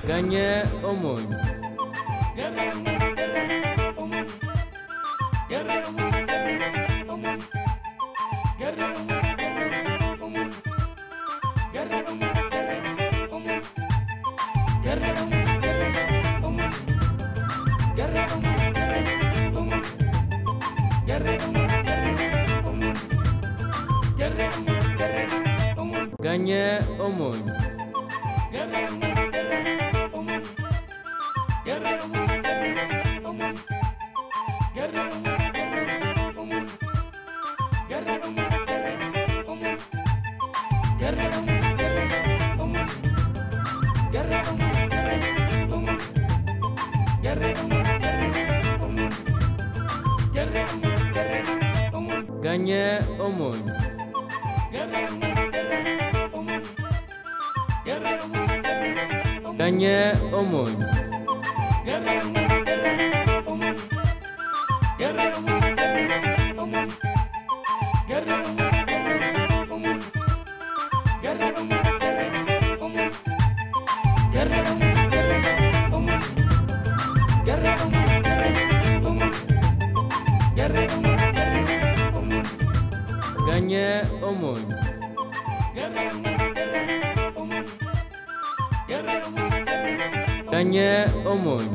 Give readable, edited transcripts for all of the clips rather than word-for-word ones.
Ganye Omun. Ganye Omun. Ganye Omun. Ganye Omun. Ganye Omun. Ganye Omun.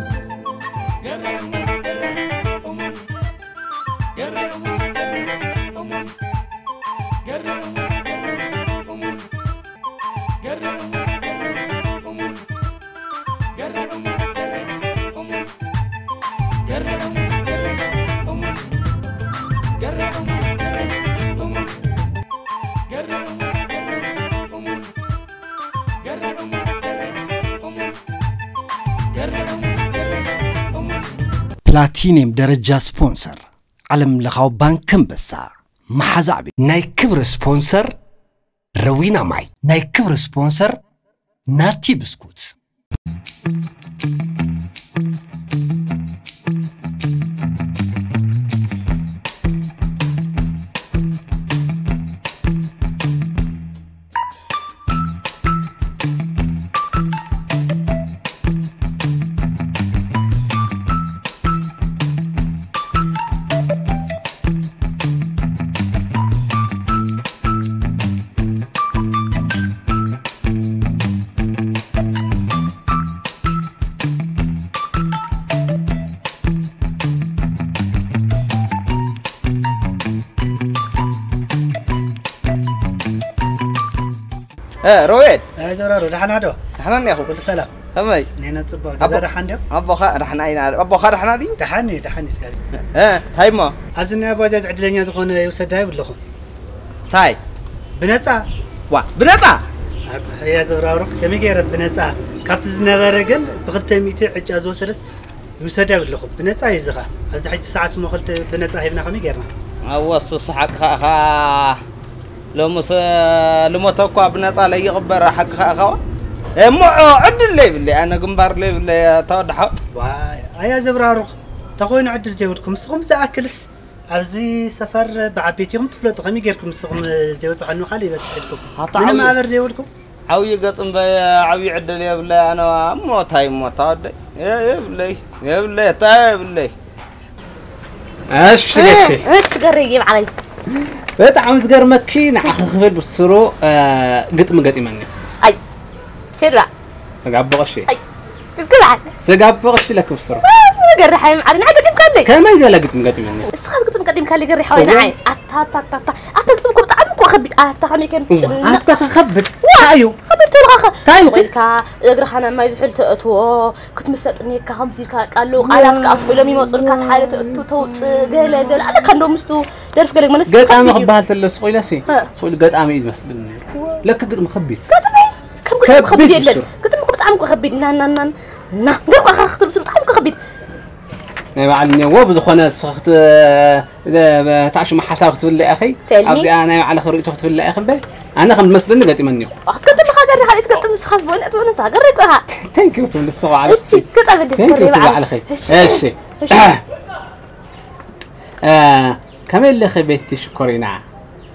بلاتينيم درجة سبونسر علم لخاو بانكم بسا محازعبي ناي كبر سبونسر روينا ماي ناي كبر سبونسر ناتي بسكوت رويد زرارو دحنا دو دحنا يا اخو كل سلام همي نينا صبا كذا دحنا دو ابو خا دحنا اين ابو خا دحنا دي دحني سكاري تايما ازني باجاج عدلኛ ዝኾነ ይወሰድ አይብለኹ تاي ብነፃ ዋ ብነፃ ያ ዘብራሩ ከመይ ገይረ ብነፃ ካብቲ ዝነበረ ግን ብ200 ዕጫ ዝወሰደስ ይወሰድ አይብለኹ ብነፃ ይዝኻ ኣብዚ ሕጂ ሰዓት ሞ2 ብነፃ ሂብና ከመይ ገይርና አወስ صحق خا لموتكوا بنصا لا يقبر حق خوا مو عدل لي بلي انا جنبار لي بلي تودحو واي ايا زبرارو تخوين عدل جيودكم سخم زاكلس ابزي سفر بعبيتيهم تفلطوا خمي غيركم سخم جيوت عنو خالي بتحدكم من ما ابر جيودكم عوي قطم عوي عدل يا بلي انا موت هاي موت يا بلي تاي بلي ايش قلتي ايش قريب علي بتعم زغر مكين عخخفل بسرو قطم قطيمني اي سيرا سغابقشي اي اسكبع سغابقشي لك بسرو قرحي معنا قطم كلي كما يزال قطم قطيمني اسخاف قطم قديم كلي قرحي وين عين اتقطمكم تعبكم خبيت خمي كان خبت تايو خبرت الغخ تايو ويلكا اغرخنا ما يزحل تاتو كنت مستني كهمزيكا قالو قالات كاصبلهم يمصلكا حاله توت قال انا كندو مستو درف قال منس قطام قبال تلص قيلاسي سويل قطام يزمسلني لك قد مخبيت كم خبيت يلن قلت لكم بطعمكم خبيت نا غير اخذت بس بطعمكم خبيت معلني وبزخونه سخت تعش ما حساب تبلي اخي ابدي انا على خريطه تبلي اخي بي انا خم مسلني قطيمني كنت ما خاغر خليت قطم سخف بون اتونه تغرقها ثانك يو تبلي الصوا على ايش كنت بدي تبلي على خير ايش كم اللي خبيتي شكرينا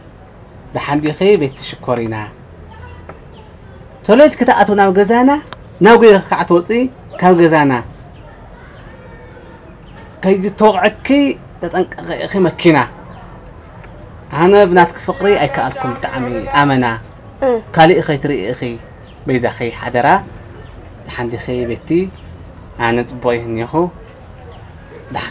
ده حندي خيبتي شكرينا توليت كتاتونا غزانا ناوي خعت وصي كاب جزانا كي توقعكي تتنق أخي مكينة أنا بناتك فقري أي كألكم تعمي أمانة كالي أخي تري أخي بيزا أخي حدرا عندي أخي بيتي أنا تبوي هنيهو دحن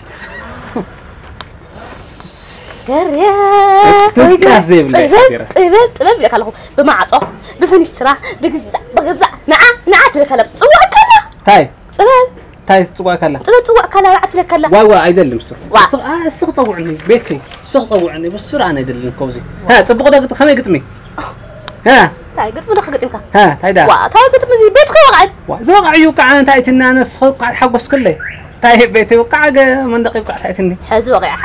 كريا تكذب لك طيب لك الله بمعطو بفنسترا بغزع نعا تلك صوع كلا تاي تصوع كلا عت لك كلا واي ايدلم سر السق طوعني بيتي السق طوعني بالسر انا ايدلم كوزي ها طبق دغ خمي قطمي ها تاي قطم دغ قطمك ها تاي دا تاي قطم زي بيتك وقعد زوقعيو كعن تايتنا انا سق حقوس كله تاي بيتي وقع من دقيقه تايتني حز وقع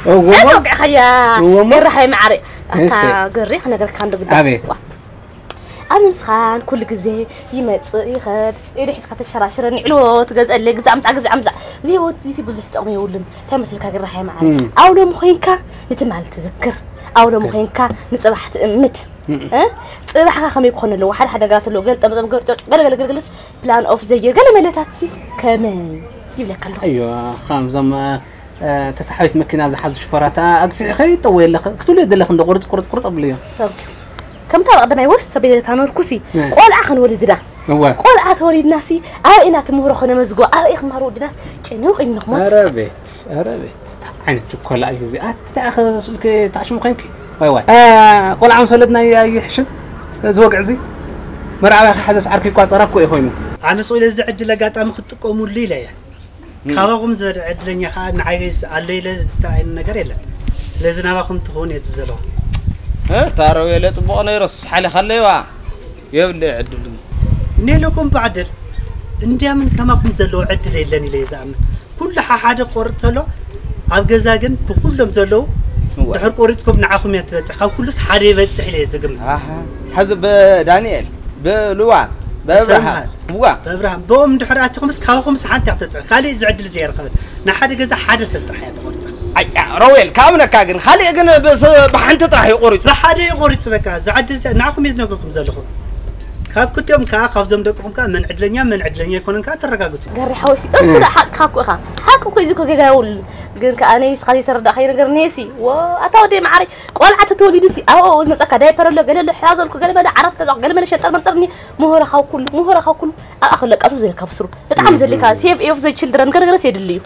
خيا الرحي معري اتا قريخ نقر كان دغ أنا مسخان كل جزء يمت يخد يريح سكت الشراشر نعلو تجز اللي جزع زي هو زي بزح تقوم يقولن تمثل كاجر رح معنا أو لو مخينك نتمعل تذكر أو لو مخينك نتصبح مت صباح خم يكون له حد قالت له قال بلان اوف زي قال ملاتاتي كمان يبلك الله ايوه خامزم تسحبت مكينه زحز شفرات اقفي خي طويل لك قلت له دلك ندقرت قرط قبليه كم ترى قدام يوس سبيل كانوا ركوسي قول عخن ولدنا قول عث ولد ناسي إنا تمهر خنا مزجو إخ مهرود الناس جنوق إنه مات أربيت عين تشوكل أي زي تأخذ سلك تعش مخينك واي قول عم سولدنا يحشن زوج عزي مرعى حدث عركي قاص أراكو يخوينه أنا سؤال إذا عدل لقات أم خطكم الليلة يا كابهم زر عدلني خا نعيش الليلة استعين النجار لازم أبغى تهون يتبزلوا تارو يلا تبغى يرص حالي خليوا يبلع عدل نيلكم بعدل انديا من كما كنت زلو عدل يلني لي زعما كل حاجه قرطلو اب غزاغن بكلهم زلو دحر قريتكم نعاكم يتبصح خا كلس حاجه يبصح لي زغم حزب دانيال بلوان بابراهام بوم دحراتكم كاوكم سحانت يعطي خالي زعدل زير خل نحد غزا حاجه سبت حياه قرط اي رويل كامنا كاغن خالي اغن بس بحنت طرح يقرط بحاجه يقرط بك زعدل نعاكم يزنقكم زلكم كاب كنت يوم كاخاف زم دقكم كان من عدلنيا يكونن كاترغاغتو غري حوسي اسد حقكو خا حقكو يزكو غاول غير كاني سخالي تردا خير غير نيسي واتاودي معري قولعه توليدسي او مصكا دايبر لو قال له حيازلكو قال ما عرفت كذا قال ما شطر منطرني مهره خاو كل اخلقاتو زي كبسرو بتعم زلكا سيف ايف زي تشيلدرن غرغرس يدليو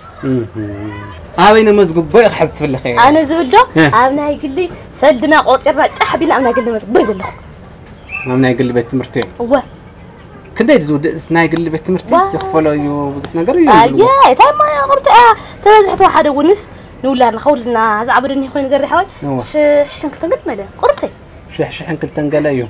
أبين مزقوب بيخ حزت في الخير أنا زبده أبنا يقول لي سلدنا قطير حبيل أبنا يقول لي مزقوب يقول له أبنا يقول لي بيت مرتين هو كنت يزود نا يقول لي بيت مرتين يخفلوا يوزح نقر يا تمام يا مرت توزحت واحد ونس نقول لنا خولنا زعبرني خوي نقري حوي شحن كل تنقل ماله قرتي شحن كل تنقل أيوه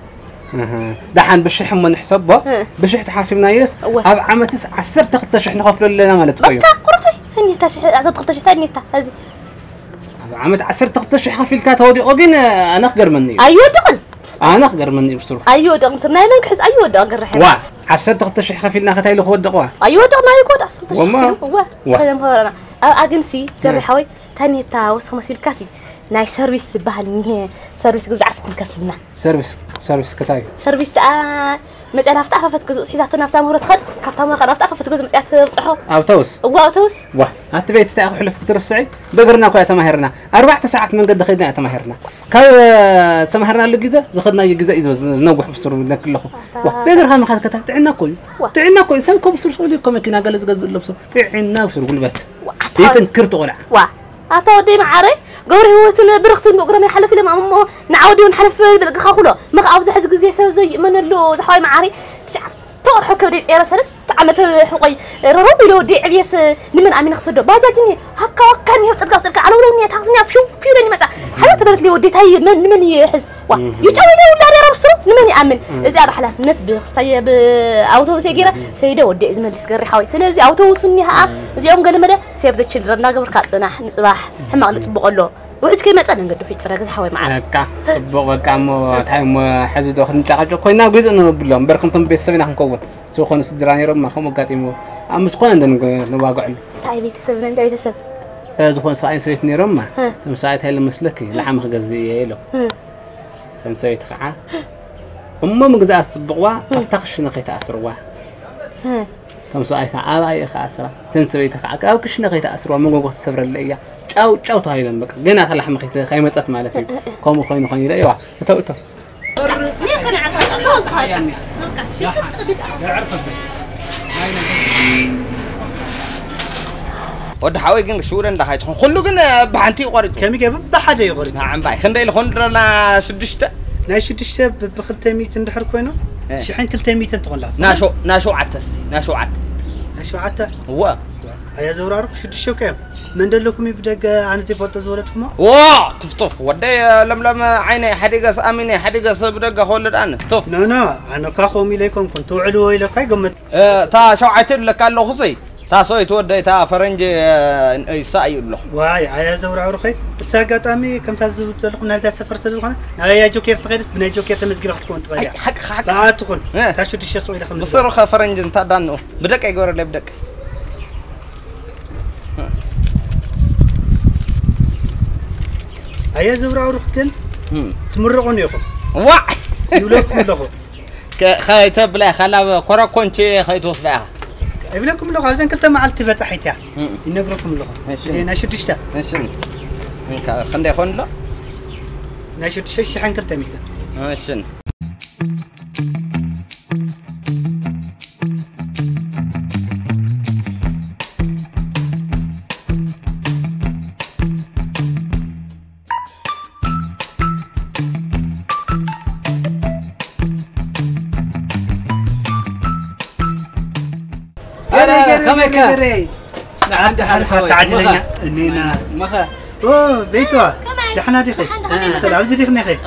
دحين بشح من حسابه بشح تحاسبنا يس أب عمتس 10 تقطش إحنا خفلوا لنا مالت قيو قرتي هني تاش 10 تقطش تاني تا هذه عمت 10 تقطش خفيل كاتودي أوجين أنا أخجر مني أيوه دقل أنا أخجر مني بسرعة أيوه دقل صرنا يمك حس أيوه دقل رح وا 10 تقطش خفيلنا ختايل خود دقوا أيوه دقل ما يقود 10 تقطش وما خلينا مهرنا أجنسي قرر حوي تاني تا وس 5 كاسي ناي سيرفيس بهالنيه سيرفيس جزء عسكن كفلنا سيرفيس كتاي سيرفيس تا مسألة فتح ففت جزء حيث نفسها مهرة خد كفتها مهرة فتح ففت جزء مسألة صحة أوتوس واه هتبيت تأخذ حلف كتير السعي بقرنا كوي تماهرنا 4 ساعات من قد خدنا تماهرنا كا سماهرنا اللي جزء زخدنا يجزء إذا زنوح بسرور من كله واه بقر هم خد كتاب تعنا كوي سويكم بسرور سوليكم مكينا جلس جز اللبسه تعنا بسرور قلبت يتنكرت ولا أتودي معري قوري هو برختين بقرا من حلف لما أمه نعودي ونحلف بالخاخلة ما عاوز حز جزء يسوي زي من اللو زحوي معري تور حكوا ديس إيرا سلس تعمت حقي ربي لو دي عبيس نمن أمين خصده باجاجني هكا وكاني هتصدق على ولوني تحسني فيو لاني مثلا حلا تبرت لي وديت هاي من يحز يجاوي لي ولا يربسو نمن يأمن إذا بحلف نت بخستي بأوتوبيس يجيره سيده ودي إزمن لسكري حوي سلازي أوتوبيس مني ها زي يوم قال مده سيف ذا تشيلدرن ناقبر كاتسنا نصباح حما نطبق له وحد كلمة أنا نقدر في سرقة حوي معنا. طبق كامو تايم حزب داخل نتاعج كوينا جزء إنه بلهم بركم تم بيسوينا هنكون سو خون السدراني رب ما خون قاتيمو أمس كون عندنا نواقع له. تاي بيتسبب أنت بيتسبب. زخون ساين سويت نيرم ما تم ساعات هاي المسلكي لحم خجزية له. سنسويت خاعة. مجزء السبقوا أفتخش نقيت أسروا. تم سؤالك عباية خاسرة تنسبيتك عقاب كشنا خيت أسرع مجموعة السفر اللي هي أو تهايلن بقى جينا على حمى خيمة أت مالتي قوم خين لا يوح تو ليه كان عارفة الله صحيح يا عرفت ود حوي جن شورن ده هيتخون خلو جن بحنتي قريت كم يجيب بحاجة يقريت نعم باي خندي لخندر لا سدشته ناي شدشته بخلتي ميتن دحر كوينو شحن كلتي ميتن تقول ناشو عتستي ناشو عتا هو هيا زورارك شدشو كم من دلكم يبدأ عن تفوت زورتكم وا تفطف ودي لم عيني حديقة أميني حديقة صبرقة خولد أنا تف لا أنا كاخومي ليكم كنت علوي لك هاي قمت تا شو عتل لك قال له خصي تا سوي تودي تا فرنج يساعي له واي هيا زورارك الساقات أمي كم تزود لكم نهاية السفر تزودنا هيا جوكير تغير بني جوكير تمزج راح تكون تغير حق لا تكون تاشو دشة سوي لكم بصير فرنج انت دانو بدك يقول لي بدك هيا زورارك كن تمرقون يخو وا يولكم لخو خايت بلا خلا كرة كونشي خايت وصبعها يبلكم لخو عايزين كلتا معلتي فتحيتها ينقركم لخو زين أشو دشة نشن خندي خون لا ناشو دشة شحن كلتا ميتة نشن كمكة عندي حركة تعجلني إننا مخا أوه بيتوا دحنا دي خي سلام زي دي خي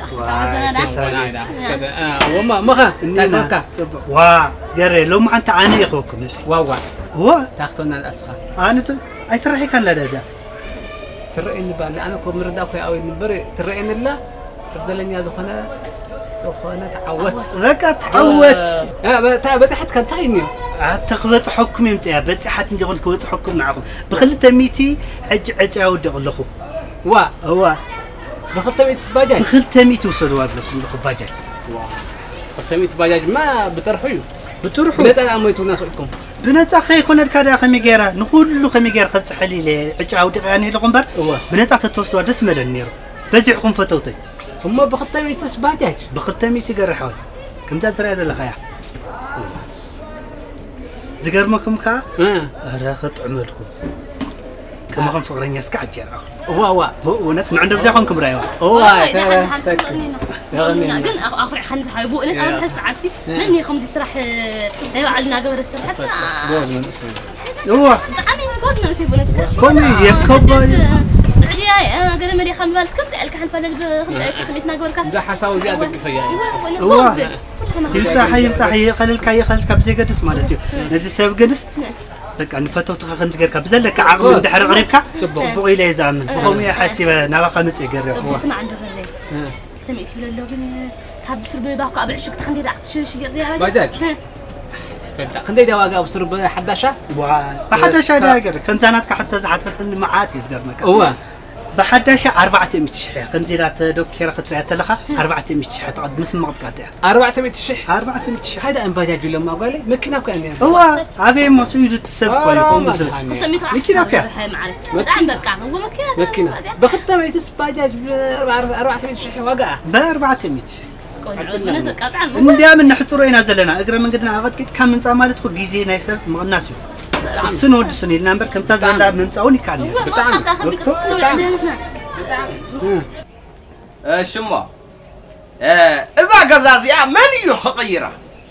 وما مخا تاكلك وا جري لو ما أنت عاني أخوكم واو هو تاخذنا الأسخة أنا أي ترى كان لا ده ترى بالي أنا كم مردا كوي أوي نبري ترى إن الله بدلني أزخنا تعودت ذاك تعودت بس حد كان تايني تخبط حكمي متى بس حد نجون تخبط حكم معكم بخلت ميتي حج عود لكم هو بخلت ميت باجاج بخلت ميت وصلوا لكم باجاج بخلت ميت باجاج ما بتروحوا نتا اميتو ناس لكم بنتا خي كنا كذا خمي غيره نقول خمي غير خلت حليله حج عود يعني لكم بر بنتا تتوصلوا دس مدنيرو بزعكم فتوتي هم بخلت ميت باجاج بخلت ميت قرحوا كم ترى هذا الخيا زقرمكم كا راخت عملكم كما كان فقرين يسكع جير وا ونت ما عندهم زاخنكم رايوا غنينا قن اخر خنز حيبو انا هسه ساعتي لاني خمسي سرح علينا قبل السرح هو عمي جوز من سيبونه كوني يكبر سعودي انا قال لي خم بالس كنت على كحل فلل كنت متنا قبل كان ده حساوي زياده كفايه هو يفتحي خليك بزي قدس مالتي نزي سب قدس لك أن فتوت خمس غير كبزل لك عقب دحر قريبك بقي لي زامن بقوم يا حسيبه نبا خمس يقرب اسمع عنده فري استمعت له لو بن كاب سرب باقو ابع شك تخندي داخت شي باجاج خندي دواقه بسرب حداشا بحداشا داقر كنتانات حتى سن معات يزقرنك هو بحداشا 400 شحيح خنزيرات دوكيرا خطريات لخا 400 شحيح تقعد مسم مقطقطع 400 شحيح 400 شحيح هذا باجاج لما قال لي مكنا كان هو ابي مسعود تسبق يقوم بزل مكنا كان عم بقع هو مكنا بخطه ميت باجاج ب 400 شحيح وقع ب 400 نديا من نحترينا زلنا اقرا من قدنا عقد كم من مالتكو غيزي ناي سب مقناسو السنو ودسني نمبر كم تزلا ممصاوني كان بتاعنا شموا اذا غزازيا من يخغيره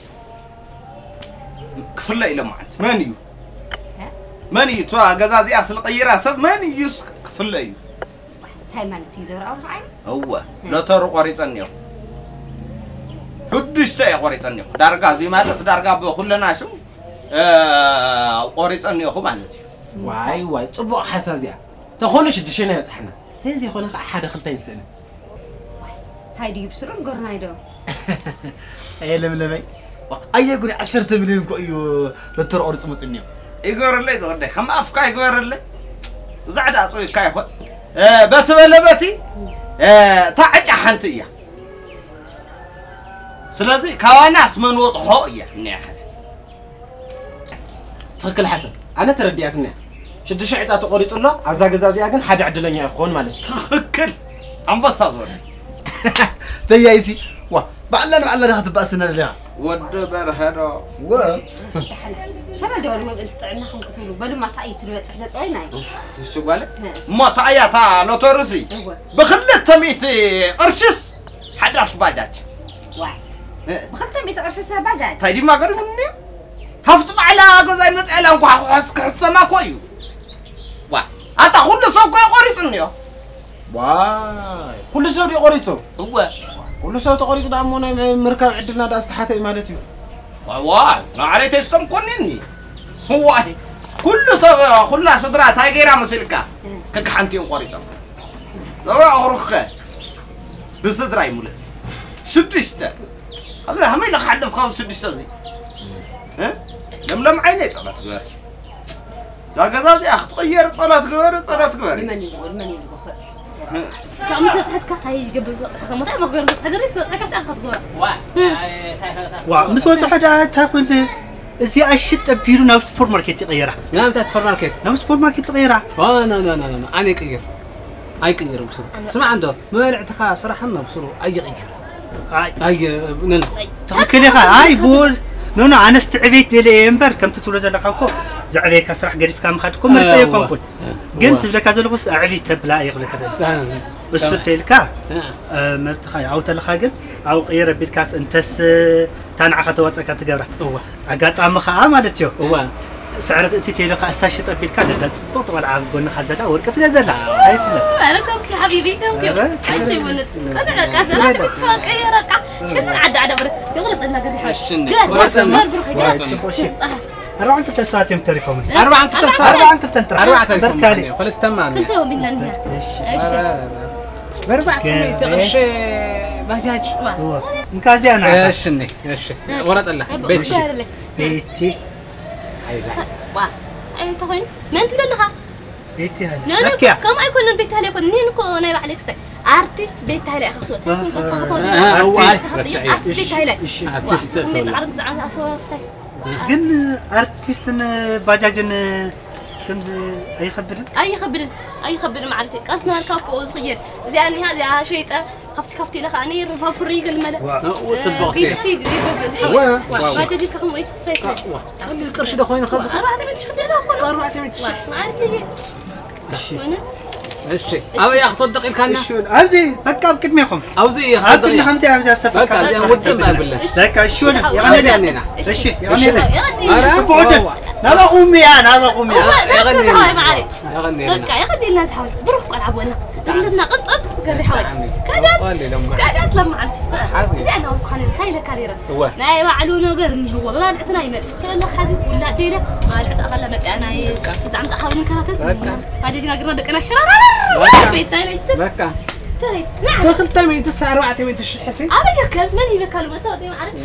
كفله الى معت من تو غزازيا سلقيره سب من يكفله هاي مالتي زرا او عين هو لا ترو قريصنيو حدشته يقريصنيو دارغا زي مالت دارغا بكلنا شو قريصنيو خو مالتي واي صبق حساسيا تخونش دشنا يصحنا تنزي خونه حدا خلتين سنه هاي دي بسرون قرنايدو اي لملمي اي غوري 10 مليون كو يو دكتور اورص مصنيو يغور لي زودي خم افكا يغور لي زعدا طوي كاي خو بتبلبتي تعج حنتيا سلازي كواناس من وصحو يا نيحس تخكل حسن أنا تردياتنا شد شعيت أتقولي الله عزاق زازي أجن حاجة عدلني يا أخوان مالتي تخكل عم بس أزور تيايسي وا بعلنا هتبقسنا لها ود برهنا و شباب دول ما بنستعنا خم كتلو بلو ما تعيت له صحبة عيناي شو قال ما تعيا لو ترسي بخلت تميتي أرشس حداش باجاج واي بخلت تميت أرشس باجاج تايدي ما قالوا مني هفت على جوزي مسألة وحاسك السما كويو واي أنت كل سوق قريتني واي كل سوق قريته هو كل سوق قريته ده أمونا مركب عدلنا ده استحاثة مالتي واي ما عليك تستم كونني هو كل سوق كل صدرها تايجيرا مسلكا كحنتي قريته لو أروخ بصدري مولد سدشته هذا هم اللي خلف خالص سدشته زي ها لم عيني طلعت غير جاكزازي أخ تغير طلعت غير من يقول بخوص فمش هتحكي هاي قبل ما تعمل غير تقدري تحكي أخذ وا مسوي حاجة تاكل زي أشيت بيرو ناو سوبر ماركت غيرها نعم تا سوبر ماركت ناو سوبر ماركت غيرها لا أنا يقير أي كير بسرعة سمع عنده ما الاعتقاد صراحة ما بسرعة أي غير أي نن تخكلي هاي بول نو أنا استعبيت لي إمبر كم تتولد لقاكو زعلي كسرح قريت كم خدكم مرتي يقول قمت بلك هذا الغص أعرف تبلا يغلى كذا السوتيلكا ما تخيل أو تلخاقل أو غير بالكاس أنتس تانع خطوات كتجرا أقعد أم خا مالتيو سعرت أنت تيلخ أساشة بالكاس نزلت طول عام قلنا خزلا وركت نزلا هاي فلت أنا كوكي حبيبي كوكي أي شيء ولد أنا لك أزرع بس ما كي ركع شنو عد برا يغلط إنك قد حش كذا برا 4 ساعات يوم تليفون 4 تليفون خلت تمام قلت هو بالله ايش بربع كمية تغش باجاج مكازي أنا ايش ورد الله بيتي وا أي تقول ما أنت ولا لها بيتي هاي لا كم يكون البيت هاي يكون نين أنا بعليك ستي أرتيست بيت هاي أخذ بس أرتيست بيت هاي أرتيست عرض زعل أتوا ستي قلنا أرتيست باجاجن كم أي خبرن معرفتك أصلا الكاكو صغير زي يعني هذا شيء خفتي لك أني رفع فريق الملا بيكسي بيبز حوا ما تدري كم ويت خستيت خلي القرش ده خوين خزق 4 مش خدي له 4 ما عرفتي الشيء أو ياخذ دقيق كنا شو أوزي هكا بكت ميخم أوزي ياخذ دقيق 5 سفر هكا ودم بالله ذاك شو يعني أنا إيش يعني أنا لا أمي يغني هاي ما عليك يغني يغني الناس حول بروح ألعب ولا عندنا قطط قري حول كادت لما عمتي زي أنا وخلينا تايله كاريرا ناي وعلونه قرني هو ما نعتنا يمت كلنا حازم ولا ديله ما نعت أغلى مت أنا زعمت أحاول كراتت بعد جينا قرنا دقنا شرارة بيتايله بكا دخل تمي تسعة 4 تمي تشحسي أبي يركب مني بكلمة تودي ما عرفت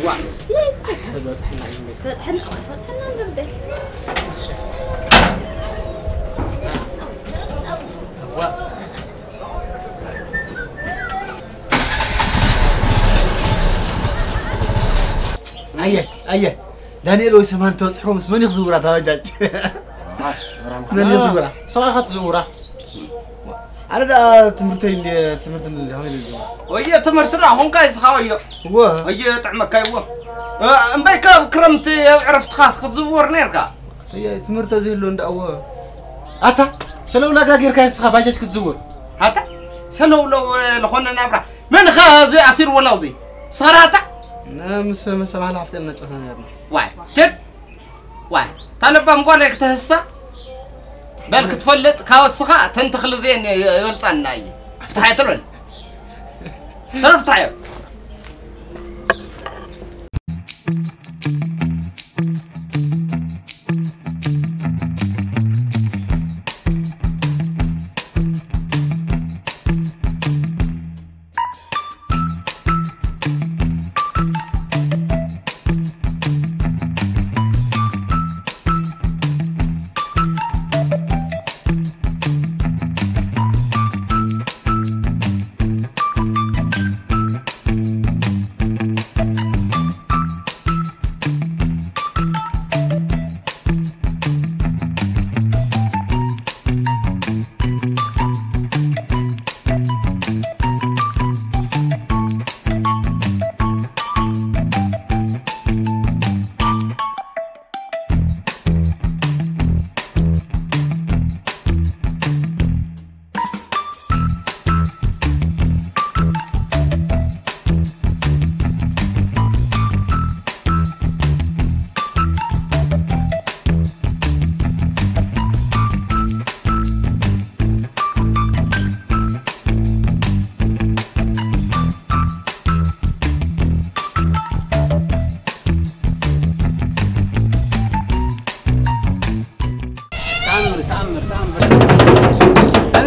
فتحنا نبدأ أيه دانيال ويسمان توصحوا مس من يخزورها تواجد من يخزورها صراحة زورة أنا دا تمرتين اللي هاي الزورة وهي تمرتنا هون كايس خاوية وهي طعمك كايوه امبيكا كرمت عرفت خاص خزور نيركا هي تمرتها زي اللون دعوة أتا شلو لا غير كايس خباجة كتزور هاتا شلو لو لخونا نابرا من خازي أصير ولا وزي صراتا نعم سمع لها فتنا نجحنا يا ابني واي طالب مقولك تهسا بالك تفلت كاوسخا تنتخل زين يلصنا اي افتحي ترن افتحي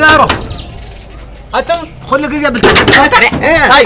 زارو أنتم كل جزء بالتعب هاي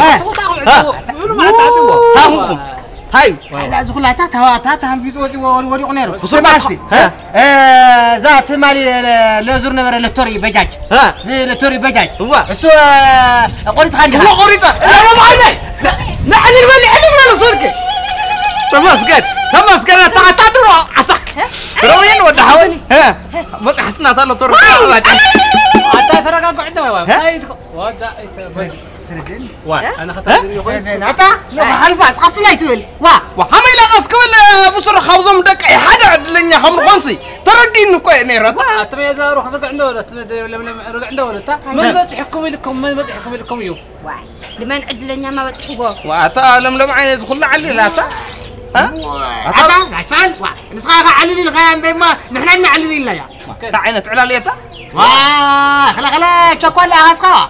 هاي هذا زغلا تا هم في صوتي وري قنيرو خصوصي ذات مالي لازور نبر لتوري بجاج زي لتوري بجاج هو سو قريت خاني هو قريطة لا ما بعيني نحن الملي علم ولا صورك تمسكت أنا تعتذر روين ولا حاول مصحتنا طالع تورك أنت ترى قاعد عندنا ودا أنا خطأت أتا لا حلفات قصي لا تقول وحمي لا أسكول بصر خوزم دك حدا عدلني خمر خنسي تردين كوي نيرت أتمنى إذا أروح رجع عنده ولا رجع عنده ولا تا من بتحكم لكم يوم لما نعدلنا ما بتحبوه وأتا لم عين يدخل علي لا تا ها أتا عسال نسخة علي الغام بما نحن نعلي لا يا تعينت على ليتا خلا شوكولا أسخة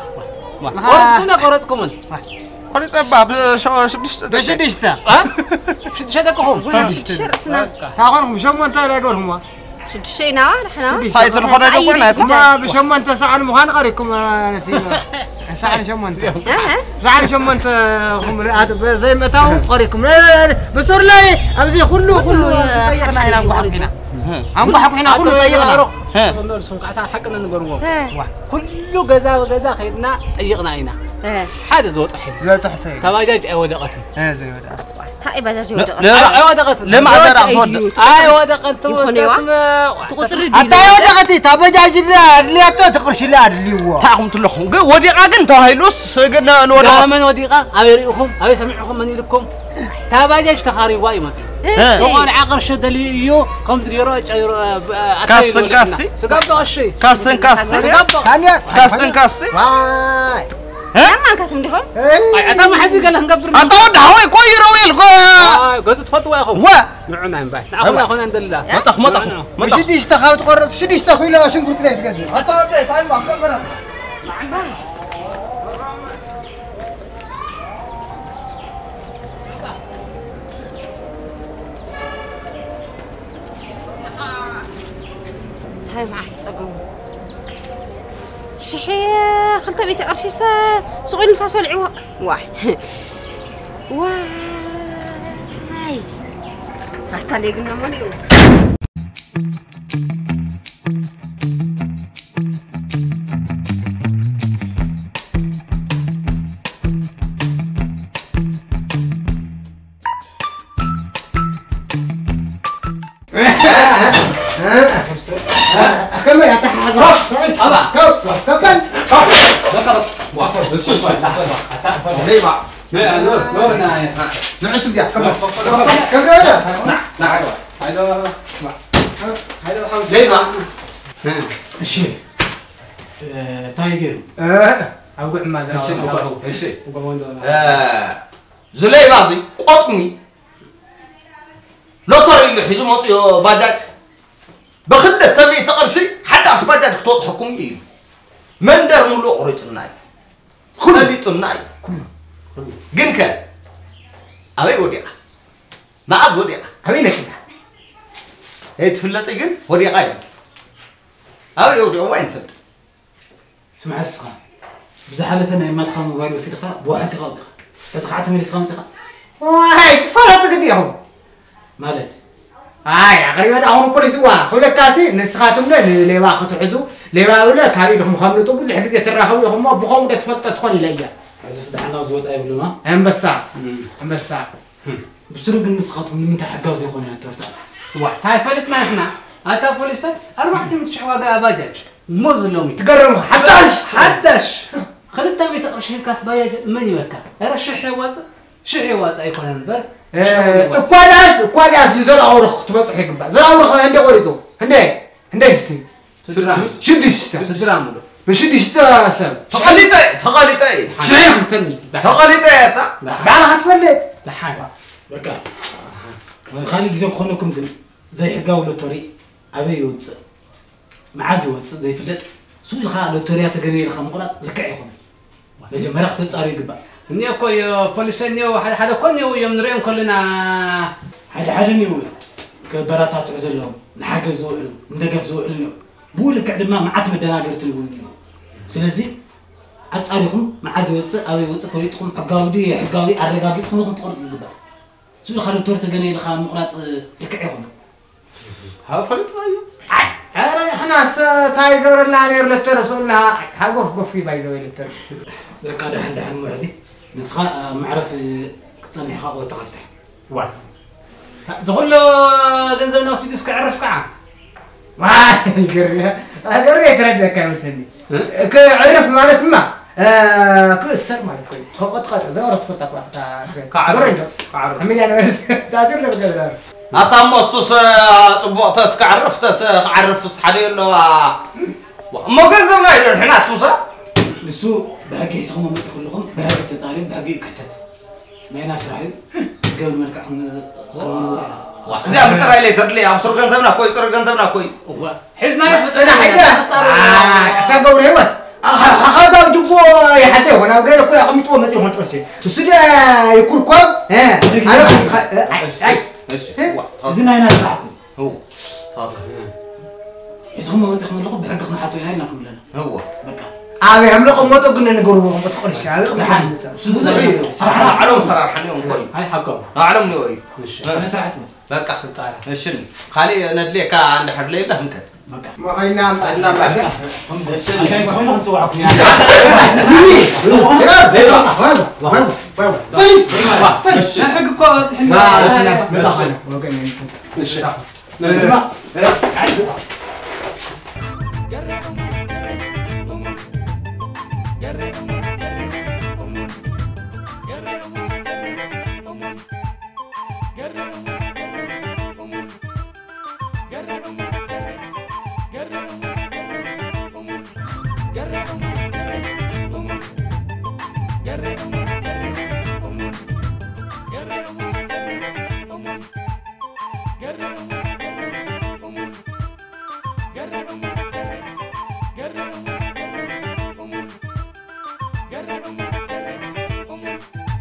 قرصكم قلت باب شو شديشتا شدكم شرسنا تاخذهم شو أنت لا يقولهم شدشينا نحن هاي الخنا دوقنا ما بشم أنت ساعة المهان قريكم ساعة شم أنت ساعة شم أنت هم زي ما تاو قريكم بصير لي أبزي كله طيبنا هنا عم بحكينا كله طيبنا حقنا نقولوا كله جزا خيدنا طيقنا هنا هذا زوج صحيح لا صحيح تواجد ودقتن زي ودقت هاي بجاج ودقت لا ودقت لما أقدر أفضل ودقت تقطر أنت ودقتي تبجاج اللي تقرش لا اللي هو تاخم تلخم وديقة أنت هايلوس قلنا الودقة من وديقة أبيريكم أبي سمعكم من لكم تبجاج تخاري واي ما شغال عقر شد اللي يو خمس جيروج كاسن كاسي سقابة الشيء كاسن كاسي واي ما كاتم دخل أتا ما حد قال لهم قبر أنت وده هواي كوي رويل قصة فتوى يا أخو وا نعنا نباي نعم يا أخونا عند الله ما شديش تخاوت قرص شديش تخوي لا شو قلت لك كذا أنت وده سايم بقى هاي ما عاد شحي خلطة بيت أرشي صغير الفاس والعواء واي حتى اللي قلنا مليون كمل يا تحت كمل زلي بازي قطمي لا ترى اللي حيزو مطيو باجاج بخلة تبي تقرشي حتى أسباجات كتوت حكومي من در ملو قريت الناي كل الناي جنك أبي وديعة ما عاد وديعة أبي لك هي تفلتي جن وديعة أبي وديعة وين فلت سمع السخان بزحلفنا ما تخام موبايل وسيخة بوحة سيخة بس خاطر من السخان سيخة هاي تفرط قديهم مالت هاي غريبة أهون بوليس وا خلك كاسي نسخاتهم لا لوا خطو حزو لوا ولا كابي لهم خاملتو بزح حد يتراخوا هم بخوم تفطت تدخل ليا عزيز دحنا وزوز أي بلما هم بس بسرق النسخاتهم من تحقق زي خوني التورتال واحد هاي فلت ما إحنا أتا بوليس أروح تمشحوا على باجاج موز اللومي تقرم حدش خلت تمي تقرش الكاس باجاج من يوكا رشح واز أي كون نبر كواليس لزول أورخ تبصح يقبل زول أورخ هندي قريزو هندي ستي شديشتا سدراملو بشديشتا سر تقاليتي شعير ختمي تقاليتي يا تا بعلا هتفلت لحال بكا خلي جزاك خونكم دم زي حقاو لوتوري أبي يوتس معازي وتس زي فلت سوق الخاء لوتوريات جميل خمقرات لكع يخون لجمهور اختت صار يقبل إني أكوي بوليسني حدا كوني ويوم نريهم كلنا حدا نيوي كبراتات عزلهم نحجز زوعلهم ندقف زوعلنا بقولك عندما معت مدناجر تلون سلازي أتصاريكم مع زوجة أو يوجد كوريتكم حقاودي حقاودي أرجعيتكم لكم تقرص الزبالة سؤال خالد تورت جنيه لخام مقراط لكعيهم ها فريت مايو احنا تايجر النانير للترسولنا حقف قفي بايدو للتر لك هذا حل حل معزي نسخة معرف كتصنع خاء وتغفتح واي تقول له جنزل نفسي ديسك عرف كعا ما قريه تردد كان مسلمي كعرف مالت ما كسر مالك كل قد زورت فتك وقت كعرف همين يعني تاثير له بقدر أتام مصوص طبق تس كعرف تس عرف صحلي له ما كان زمان يدور حنا توصل السوق بهاجي يسخون ما يسخون بهاجي تزارين بهاجي كتت ما يناش راحين قبل ما نركع زي ما ترى لي تدلي أبصر كان زمان كوي صار كان زمان كوي حزنا يسمع حيدا تقول هيوت هذا جبوا يحدي وانا قال لك يا عمي تو ما تسوي ترشي تسدا يكون كم زين هنا نضحكوا هو هذا يسخون ما يسخون لكم بحقنا حتى هنا ناكل لنا هو بقى أبي هم لكم ما تقولنا نقربوا ما تقولش هذا نحن صراحة علوم صراحة حنيهم كوي هاي حقهم علوم نوي أنا سرعت بقى شنو خالي ندليك عند حد ليلة هم كده ما ينام نام بقى كان كمان أنتوا وعكم يعني حق كوت Get